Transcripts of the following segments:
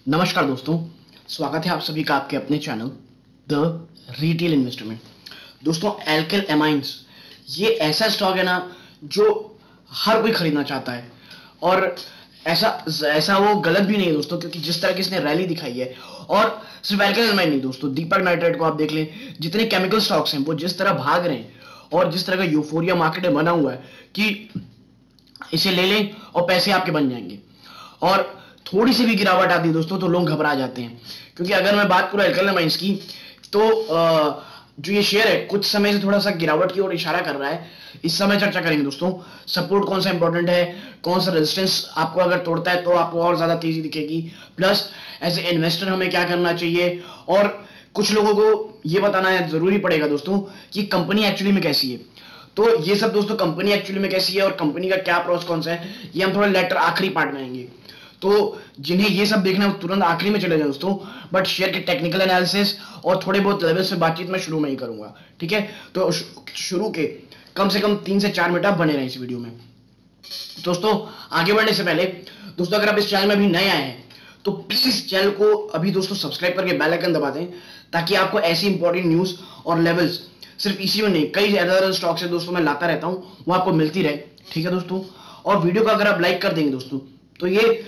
नमस्कार दोस्तों, स्वागत है आप सभी का आपके अपने चैनल द रिटेल इन्वेस्टर में। दोस्तों, एल्केल एमाइंस ये ऐसा स्टॉक है ना जो हर कोई खरीदना चाहता है। और ऐसा ऐसा वो गलत भी नहीं है दोस्तों, क्योंकि जिस तरह की इसने रैली दिखाई है, और सिर्फ एल्केल एमाइन नहीं दोस्तों, दीपक नाइट्राइट को आप देख लें, जितने केमिकल स्टॉक्स हैं वो जिस तरह भाग रहे हैं और जिस तरह का यूफोरिया मार्केट में बना हुआ है कि इसे ले लें और पैसे आपके बन जाएंगे। और थोड़ी सी भी गिरावट आती है दोस्तों तो लोग घबरा जाते हैं, क्योंकि अगर मैं बात करूं एल्केल एमाइंस की तो जो ये शेयर है कुछ समय से थोड़ा सा गिरावट की ओर इशारा कर रहा है। इस समय चर्चा करेंगे दोस्तों, सपोर्ट कौन सा इंपॉर्टेंट है, कौन सा रेजिस्टेंस आपको अगर तोड़ता है तो आपको और ज्यादा तेजी दिखेगी, प्लस एज ए इन्वेस्टर हमें क्या करना चाहिए, और कुछ लोगों को ये बताना जरूरी पड़ेगा दोस्तों कि कंपनी एक्चुअली में कैसी है। तो ये सब दोस्तों, कंपनी एक्चुअली में कैसी है और कंपनी का क्या प्रोस कौन सा है, ये हम थोड़ा लेटर आखिरी पार्ट में आएंगे। तो जिन्हें ये सब देखना है वो तुरंत आखिरी में चले जाए दोस्तों, बट शेयर के टेक्निकल एनालिसिस और थोड़े बहुत लेवल्स में बातचीत मैं शुरू में ही करूंगा, ठीक है। तो शुरू के कम से कम 3 से 4 मिनट आप बने रहे इस वीडियो में। दोस्तों, आगे बढ़ने से पहले दोस्तों, अगर आप इस चैनल में अभी नए आए हैं तो प्लीज चैनल को अभी दोस्तों सब्सक्राइब करके बेल आइकन दबा दें, ताकि आपको ऐसी इंपॉर्टेंट न्यूज और लेवल्स सिर्फ इसी में नहीं, कई अदर स्टॉक से दोस्तों मैं लाता रहता हूं, वो आपको मिलती रहे, ठीक है दोस्तों। और वीडियो को अगर आप लाइक कर देंगे दोस्तों तो ये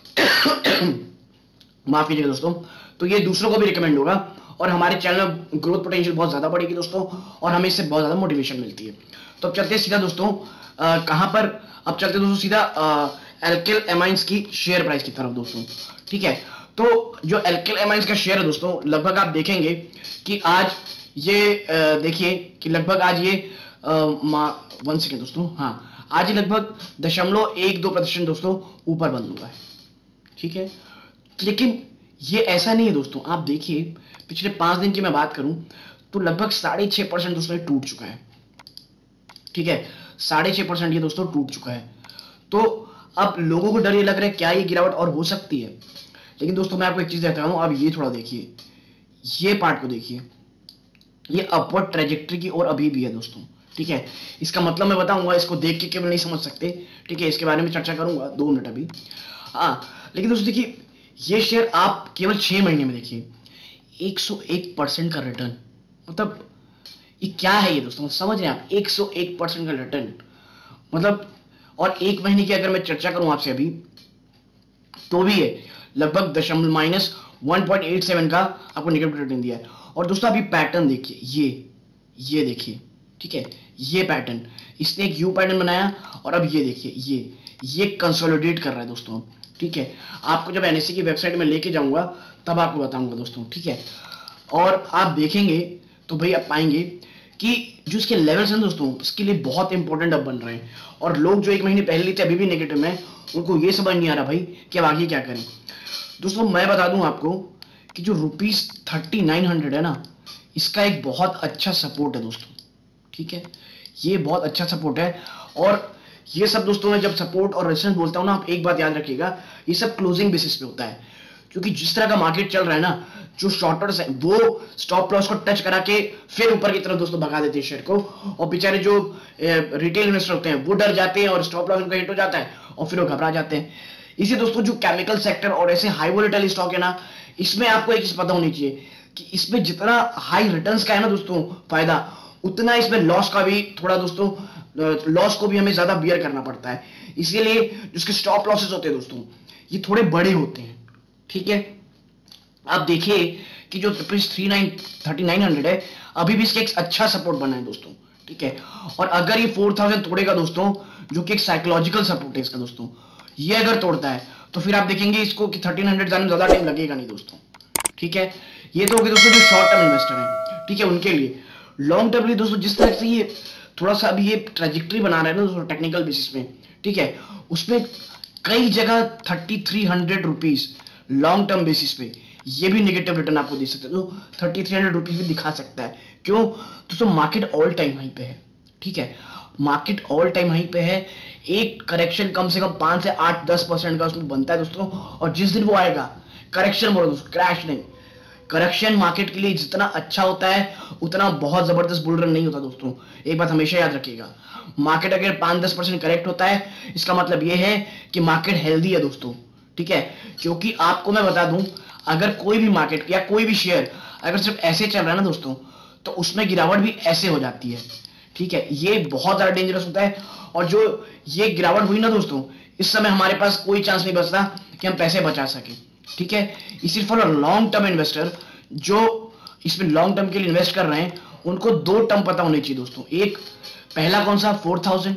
माफ कीजिएगा दोस्तों, तो ये दूसरों को भी रिकमेंड होगा और हमारे चैनल में ग्रोथ पोटेंशियल बहुत ज्यादा बढ़ेगी दोस्तों, और हमें इससे बहुत ज्यादा मोटिवेशन मिलती है। तो अब चलते हैं सीधा दोस्तों, कहां पर, अब चलते हैं दोस्तों सीधा एल्केल एमाइंस की शेयर प्राइस की तरफ दोस्तों, ठीक है। तो जो एल्केल एमाइंस का शेयर है दोस्तों, लगभग आप देखेंगे कि आज ये देखिए कि लगभग आज ये 1 सेकेंड दोस्तों, हाँ, आज लगभग 0.12% दोस्तों ऊपर बंद हुआ है, ठीक है। लेकिन ये ऐसा नहीं है दोस्तों, आप देखिए पिछले 5 दिन की मैं बात करूं तो लगभग 6.5% दोस्तों ये टूट चुका है, ठीक है। 6.5% ये दोस्तों टूट चुका है। तो अब लोगों को डर ये लग रहा है क्या ये गिरावट और हो सकती है, लेकिन दोस्तों मैं आपको एक चीज कहता हूं, अब ये थोड़ा देखिए, ये पार्ट को देखिए, ये अपवर्ड ट्रेजेक्टरी की ओर अभी भी है दोस्तों, ठीक है। इसका मतलब मैं बताऊंगा, इसको देख के केवल नहीं समझ सकते, ठीक है, इसके बारे में चर्चा करूंगा 2 मिनट अभी, हाँ। लेकिन दोस्तों देखिए, ये शेयर आप केवल 6 महीने में देखिए 101% का रिटर्न, मतलब ये क्या है ये दोस्तों, समझ रहे हैं आप, 101% का रिटर्न मतलब। और 1 महीने की अगर मैं चर्चा करूं आपसे अभी, तो भी है लगभग -1.87 का आपको नेगेटिव रिटर्न दिया है। और दोस्तों अभी पैटर्न देखिए, ये देखिए, ठीक है, ये पैटर्न, इसने एक यू पैटर्न बनाया और अब ये देखिए, ये कंसोलिडेट कर रहा है दोस्तों, ठीक है। आपको जब एनएससी की वेबसाइट में लेके जाऊंगा तब आपको बताऊंगा दोस्तों, ठीक है। और आप देखेंगे तो भाई आप पाएंगे कि जो इसके लेवल्स हैं दोस्तों, इसके लिए बहुत इंपॉर्टेंट अब बन रहे हैं। और लोग जो 1 महीने पहले थे अभी भी नेगेटिव में, उनको ये समझ नहीं आ रहा भाई कि अब आगे क्या करें। दोस्तों मैं बता दूं आपको कि जो ₹3900 है ना, इसका एक बहुत अच्छा सपोर्ट है दोस्तों, ठीक है, ये बहुत अच्छा सपोर्ट है। और ये सब दोस्तों मैं जब सपोर्ट और रेजिस्टेंस बोलता हूं ना, आप एक बात याद रखिएगा, ये सब क्लोजिंग बेसिस पे होता है, क्योंकि जिस तरह का मार्केट चल रहा है ना, जो शॉर्टर्स है वो स्टॉप लॉस को टच करा के फिर ऊपर की तरफ दोस्तों भगा देते हैं शेयर को, और बेचारे जो रिटेल इन्वेस्टर होते हैं वो डर जाते हैं और स्टॉप लॉस उनका हिट हो जाता है और फिर वो घबरा जाते हैं। इसी दोस्तों जो केमिकल सेक्टर और ऐसे हाई वोलेटाइल स्टॉक है ना, इसमें आपको एक चीज पता होनी चाहिए कि इसमें जितना हाई रिटर्न्स का है ना दोस्तों फायदा, उतना इसमें लॉस का भी थोड़ा दोस्तों, लॉस को भी हमें ज्यादा बियर करना पड़ता है। इसीलिए जिसके स्टॉप लॉसेस होते हैं दोस्तों, ये थोड़े बड़े होते हैं, ठीक है। आप देखिए कि जो 3900 है, अभी भी इसके एक अच्छा सपोर्ट बना है दोस्तों, ठीक है। और अगर ये 4000 तोड़ेगा दोस्तों, जो कि एक साइकोलॉजिकल सपोर्ट है इसका दोस्तों, ये अगर तोड़ता है तो फिर आप देखेंगे इसको कि 1300 जाने में ज्यादा टाइम लगेगा नहीं दोस्तों, ठीक है। ये तो होगी दोस्तों जो शॉर्ट टर्म इन्वेस्टर है, ठीक है, उनके लिए। लॉन्ग टर्म लिए दोस्तों जिस तरह से ये थोड़ा सा अभी ये ट्रेजेक्टरी बना रहा है ना दोस्तों टेक्निकल बेसिस में, ठीक है, उसमें कई जगह 3300 रुपीज लॉन्ग टर्म बेसिस पे ये भी नेगेटिव रिटर्न आपको दे सकते हैं, तो 3300 रुपीज भी दिखा सकता है। क्यों दोस्तों, मार्केट ऑल टाइम हाई पे है, ठीक है, मार्केट ऑल टाइम हाई पे है। एक करेक्शन कम से कम 5 से 8-10% का उसमें बनता है दोस्तों, और जिस दिन वो आएगा, करेक्शन बोलो दोस्तों, क्रैश नहीं, करेक्शन मार्केट के लिए जितना अच्छा होता है उतना बहुत जबरदस्त बुल रन नहीं होता दोस्तों, एक बात हमेशा याद रखिएगा। मार्केट अगर 5-10% करेक्ट होता है, इसका मतलब यह है कि मार्केट हेल्दी है दोस्तों, ठीक है, क्योंकि आपको मैं बता दूं, अगर कोई भी मार्केट या कोई भी शेयर अगर सिर्फ ऐसे चल रहा है ना दोस्तों, तो उसमें गिरावट भी ऐसे हो जाती है। ठीक है, ये बहुत ज्यादा डेंजरस होता है। और जो ये गिरावट हुई ना दोस्तों, इस समय हमारे पास कोई चांस नहीं बचता कि हम पैसे बचा सके। ठीक है, इसी फॉर लॉन्ग टर्म इन्वेस्टर जो इसमें लॉन्ग टर्म के लिए इन्वेस्ट कर रहे हैं, उनको दो टर्म पता होने चाहिए दोस्तों। एक पहला कौन सा, 4000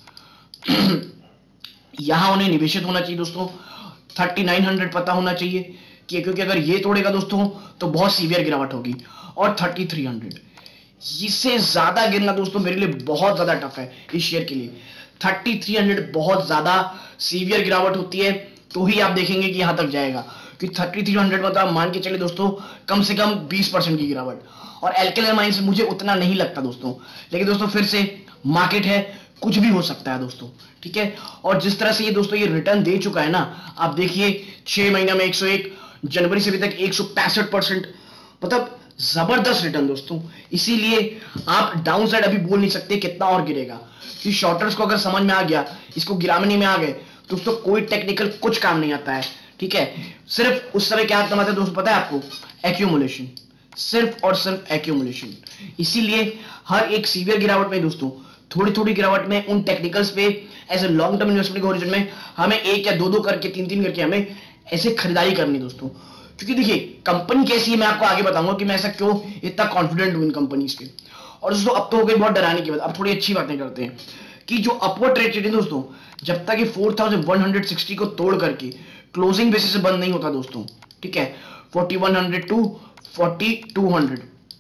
यहां उन्हें निवेशित होना चाहिए दोस्तों। 3900 पता होना चाहिए कि क्योंकि अगर ये तोड़ेगा दोस्तों तो बहुत सीवियर गिरावट होगी। और 3300, इससे ज्यादा गिरना दोस्तों मेरे लिए बहुत ज्यादा टफ है इस शेयर के लिए। 3300 बहुत ज्यादा सीवियर गिरावट होती है, तो ही आप देखेंगे कि यहां तक जाएगा। कि 3300 मतलब मान के चले दोस्तों कम से कम 20% की गिरावट। और एल्केलाइन माइंस मुझे उतना नहीं लगता दोस्तों, लेकिन दोस्तों फिर से मार्केट है, कुछ भी हो सकता है दोस्तों। ठीक है, और जिस तरह से ये दोस्तों ये रिटर्न दे चुका है ना, आप देखिए 6 महीना में 101, जनवरी से अभी तक 165%, मतलब जबरदस्त रिटर्न दोस्तों। इसीलिए आप डाउन साइड अभी बोल नहीं सकते कितना और गिरेगा, कि शॉर्टर्स को अगर समझ में आ गया, इसको गिराने में आ गए दोस्तों, कोई टेक्निकल कुछ काम नहीं आता है। ठीक है, सिर्फ उस समय क्या कमाते हैं दोस्तों पता है आपको, एक्यूमुलेशन, सिर्फ और सिर्फ एक्यूमुलेशन। इसीलिए हर एक सीवियर गिरावट में दोस्तों, थोड़ी थोड़ी गिरावट में उन टेक्निकल्स पे as a long term investment के ओरिजिन में हमें एक या दो करके तीन करके हमें ऐसे खरीदारी करनी दोस्तों। क्योंकि देखिए कंपनी कैसी है मैं आपको आगे बताऊंगा कि मैं ऐसा क्यों इतना कॉन्फिडेंट हूं इन कंपनीज पे। और दोस्तों अब तो हो गई बहुत डराने की बात, अब थोड़ी अच्छी बातें करते हैं कि जो अपवर्ड ट्रेड है दोस्तों, जब तक ये 4160 को तोड़ करके क्लोजिंग बेसिस से बंद नहीं होता दोस्तों। ठीक है, 4100 टू 4200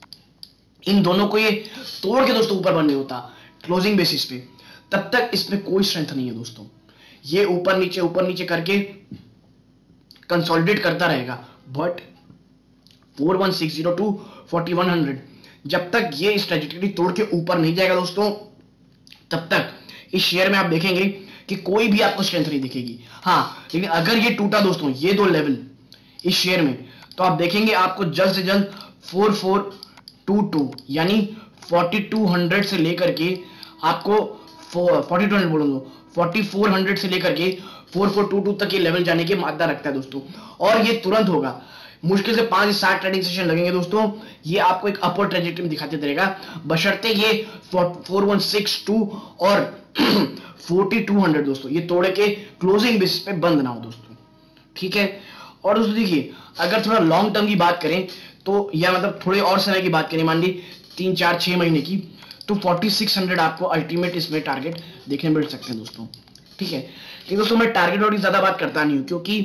इन दोनों को ये तोड़ के दोस्तों ऊपर बंद नहीं होता क्लोजिंग बेसिस पे, तब तक इसमें कोई स्ट्रेंथ नहीं है दोस्तों। ये ऊपर नीचे करके कंसोलिडेट करता रहेगा। बट 4160 टू 4100 जब तक ये इस ट्रेजेक्टरी तोड़ के ऊपर नहीं जाएगा दोस्तों, तब तक इस शेयर में आप देखेंगे कि कोई भी आपको स्ट्रेंथ नहीं दिखेगी। हाँ, लेकिन अगर ये टूटा दोस्तों ये दो लेवल इस शेयर में, तो आप देखेंगे आपको जल्द से जल्द 4422 यानी 4200 से लेकर के आपको 4200 बोलो 4400 से लेकर के 4422 तक ये लेवल जाने की मादा रखता है दोस्तों। और ये तुरंत होगा, मुश्किल से 5 से 7 ट्रेडिंग सेशन लगेंगे दोस्तों, ये आपको एक अपवर्ड ट्रेजेक्टरी में दिखाते रहेगा, बशर्ते ये 4162 और 4200 दोस्तों ये तोड़े के क्लोजिंग बेसिस पे बंद ना हो दोस्तों। ठीक है, और दोस्तों देखिए अगर थोड़ा लॉन्ग टर्म की बात करें तो, या मतलब थोड़े और समय की बात करें, मान ली 3 4 6 महीने की, तो 4600 आपको अल्टीमेट इसमें टारगेट देखने मिल सकते हैं दोस्तों। ठीक है, लेकिन दोस्तों मैं टारगेट और ज्यादा बात करता नहीं हूं,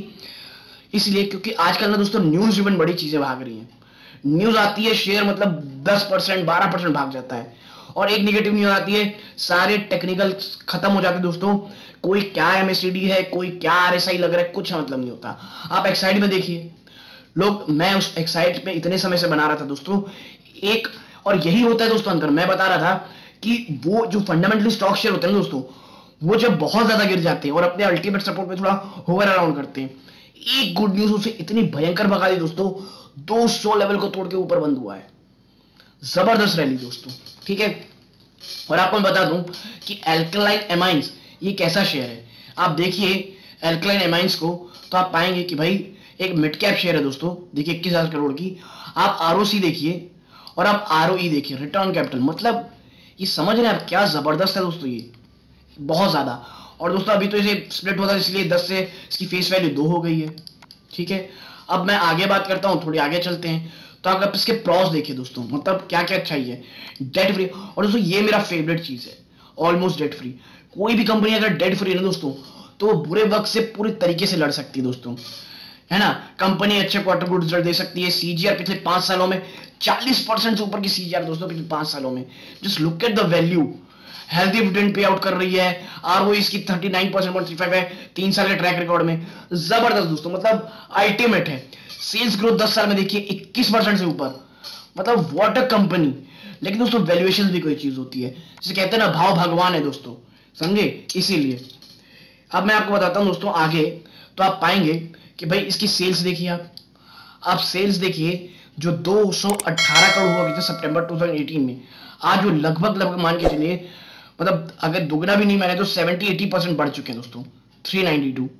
क्योंकि आजकल ना दोस्तों न्यूज ड्रिवन बड़ी चीजें भाग रही हैं। न्यूज आती है शेयर मतलब 10% 12% भाग जाता है, और एक नेगेटिव न्यूज आती है सारे टेक्निकल खत्म हो जाते हैं दोस्तों। कोई क्या एमएससीडी है, कोई क्या आरएसआई लग रहा है, कुछ मतलब नहीं होता। आप एक्साइड में देखिए लोग, मैं उस एक्साइड पे इतने समय से बना रहा था दोस्तों एक, और यही होता है दोस्तों अंतर। मैं बता रहा था कि वो जो फंडामेंटली स्टॉक शेयर होते हैं ना दोस्तों, वो जब बहुत ज्यादा गिर जाते हैं और अपने अल्टीमेट सपोर्ट पे थोड़ा होवर अराउंड करते हैं, एक गुड न्यूज उसे इतनी भयंकर भगा दी दोस्तों, 200 लेवल को तोड़ के ऊपर बंद हुआ है। जबरदस्त रैली दोस्तों। ठीक है, और आपको मैं बता दूं कि एल्कलाइन एमाइंस ये कैसा शेयर है। आप देखिए एल्कलाइन एमाइंस को, तो आप पाएंगे कि भाई एक मिड कैप शेयर है दोस्तों। देखिए 21,000 करोड़ की। आप आरओसी देखिए और आप आरओई देखिए, रिटर्न कैपिटल, मतलब ये समझ रहे हैं आप क्या जबरदस्त है दोस्तों, ये बहुत ज्यादा। और दोस्तों अभी तो इसे स्प्लिट होता है, इसलिए 10 से इसकी फेस वैल्यू 2 हो गई है। ठीक है, अब मैं आगे बात करता हूं, थोड़ी आगे चलते हैं। तो आप इसके प्रॉस देखिए दोस्तों, मतलब क्या क्या अच्छाई है। डेट फ्री, और दोस्तों ये मेरा फेवरेट चीज है, ऑलमोस्ट डेट फ्री। कोई भी कंपनी अगर डेट फ्री है ना दोस्तों, तो वो बुरे वक्त से पूरी तरीके से लड़ सकती है दोस्तों, है ना। कंपनी अच्छे क्वार्टर गुड रिजल्ट दे सकती है। सीजीआर पिछले 5 सालों में 40% से ऊपर की सीजीआर दोस्तों पिछले 5 सालों में। Just look at the value, healthy dividend pay out कर रही है। आरओई इसकी 39.35 है 3 साल के ट्रैक रिकॉर्ड में, जबरदस्त दोस्तों, मतलब अल्टीमेट है। सेल्स ग्रोथ 10 साल में देखिए 21% से ऊपर, मतलब व्हाट अ कंपनी। लेकिन दोस्तों वैल्यूएशन भी कोई चीज होती है, जिसे कहते हैं ना भाव भगवान है दोस्तों, समझे। इसीलिए अब मैं आपको बताता हूं दोस्तों आगे, तो आप पाएंगे कि भाई इसकी सेल्स देखिए, आप सेल्स देखिए जो 218 करोड़ हुआ करते सितंबर 2018 में, आज वो लगभग मान के चलिए, मतलब अगर दुगना भी नहीं माने तो 70-80% बढ़ चुके हैं दोस्तों, 392।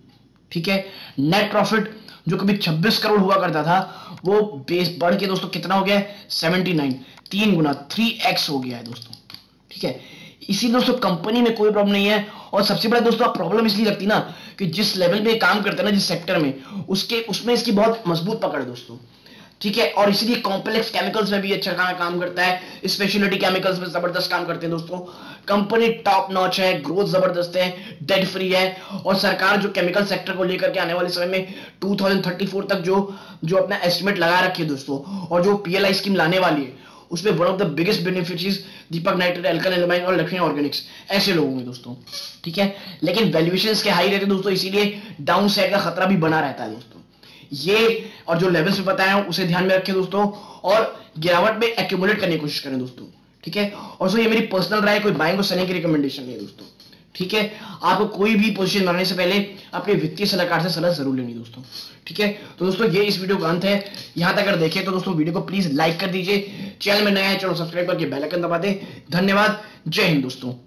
ठीक है। नेट प्रॉफिट जो कभी 26 करोड़ हुआ करता था वो बेस बढ़ के दोस्तों कितना हो गया है 79, 3 गुना 3x हो गया है दोस्तों, ठीक है। इसी दोस्तों कंपनी में कोई प्रॉब्लम नहीं है। और सबसे बड़ा दोस्तों प्रॉब्लम इसलिए लगती ना कि जिस लेवल पे काम करते हैं ना, जिस सेक्टर में, उसके उसमें इसकी बहुत मजबूत पकड़ है दोस्तों, ठीक है। और इसीलिए कॉम्प्लेक्स केमिकल्स में भी अच्छा काम करता है, स्पेशलिटी केमिकल्स में जबरदस्त काम करते हैं दोस्तों। कंपनी टॉप नॉच है, ग्रोथ जबरदस्त है, डेट फ्री है। और सरकार जो केमिकल सेक्टर को लेकर के आने वाले समय में 2034 तक जो अपना एस्टिमेट लगा रखी है दोस्तों, और जो PLI स्कीम लाने वाली है, उसमें one of the biggest beneficiaries Deepak Nitrite, Alkyl Amine और लक्ष्मी ऑर्गेनिक्स ऐसे लोग होंगे दोस्तों, ठीक है। लेकिन वैल्यूएशंस के हाई रहते हैं दोस्तों, इसीलिए डाउन साइड का खतरा भी बना रहता है दोस्तों। ये और जो लेवल्स में बताया उसे ध्यान में रखें दोस्तों, और गिरावट में एक्यूमुलेट करने की कोशिश करें दोस्तों, ठीक है। और सो ये मेरी पर्सनल राय, कोई बाइंग और सेलिंग की रिकमेंडेशन नहीं है दोस्तों, ठीक है। आपको कोई भी पोजीशन बनाने से पहले अपने वित्तीय सलाहकार से सलाह जरूर लेनी दोस्तों, ठीक है। तो दोस्तों ये इस वीडियो का अंत है। यहां तक अगर देखें तो दोस्तों वीडियो को प्लीज लाइक कर दीजिए, चैनल में नया है चैनल सब्सक्राइब करके बेल आइकन दबा दें। धन्यवाद, जय हिंद दोस्तों।